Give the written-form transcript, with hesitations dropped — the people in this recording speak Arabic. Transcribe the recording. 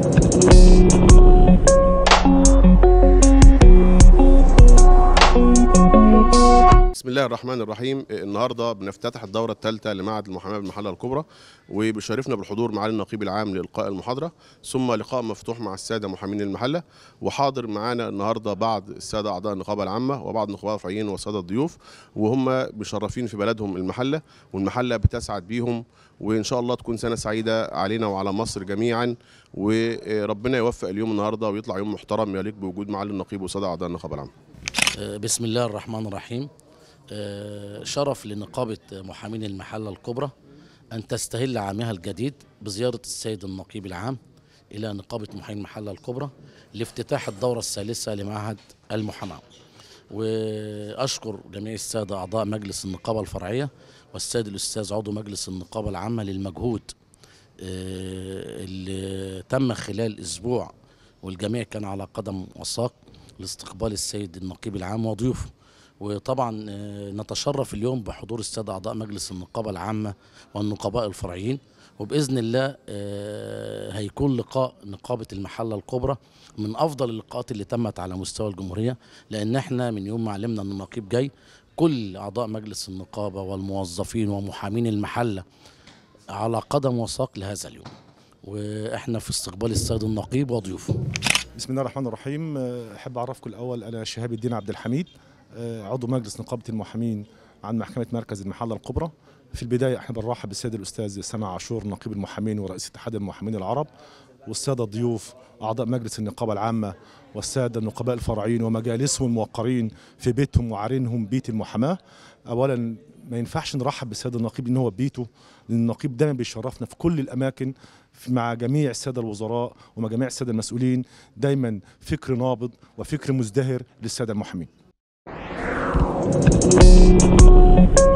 بسم الله الرحمن الرحيم. النهارده بنفتتح الدوره الثالثه لمعهد المحاماه بالمحله الكبرى، وبيشرفنا بالحضور معالي النقيب العام لإلقاء المحاضره، ثم لقاء مفتوح مع الساده محامين المحله. وحاضر معانا النهارده بعض الساده اعضاء النقابه العامه وبعض النقباء الرفيعيين وساده الضيوف، وهم مشرفين في بلدهم المحله، والمحله بتسعد بيهم، وان شاء الله تكون سنه سعيده علينا وعلى مصر جميعا، وربنا يوفق اليوم النهارده ويطلع يوم محترم يليق بوجود معالي النقيب وساده اعضاء النقابه العامه. بسم الله الرحمن الرحيم. شرف لنقابة محامين المحلة الكبرى أن تستهل عامها الجديد بزيارة السيد النقيب العام إلى نقابة محامين المحلة الكبرى لافتتاح الدورة الثالثة لمعهد المحاماة. وأشكر جميع السادة أعضاء مجلس النقابة الفرعية والسيد الأستاذ عضو مجلس النقابة العامة للمجهود اللي تم خلال أسبوع، والجميع كان على قدم وساق لاستقبال السيد النقيب العام وضيوفه. وطبعا نتشرف اليوم بحضور السادة أعضاء مجلس النقابة العامة والنقباء الفرعيين، وبإذن الله هيكون لقاء نقابة المحلة الكبرى من أفضل اللقاءات اللي تمت على مستوى الجمهورية، لأن احنا من يوم ما علمنا أن النقيب جاي كل أعضاء مجلس النقابة والموظفين ومحامين المحلة على قدم وساق لهذا اليوم، وإحنا في استقبال السيد النقيب وضيوفه. بسم الله الرحمن الرحيم. أحب أعرفكم الأول، أنا شهاب الدين عبد الحميد، عضو مجلس نقابة المحامين عن محكمة مركز المحلة الكبرى. في البداية أحب أرحب بالسيد الأستاذ سامع عاشور نقيب المحامين ورئيس اتحاد المحامين العرب، والسادة الضيوف أعضاء مجلس النقابة العامة والسادة النقباء الفرعيين ومجالسهم الموقرين في بيتهم وعارينهم بيت المحاماة. أولا ما ينفعش نرحب بالسيد النقيب إن هو بيته، لأن النقيب دايما بيشرفنا في كل الأماكن مع جميع السادة الوزراء ومع جميع السادة المسؤولين، دايما فكر نابض وفكر مزدهر للسادة المحامين.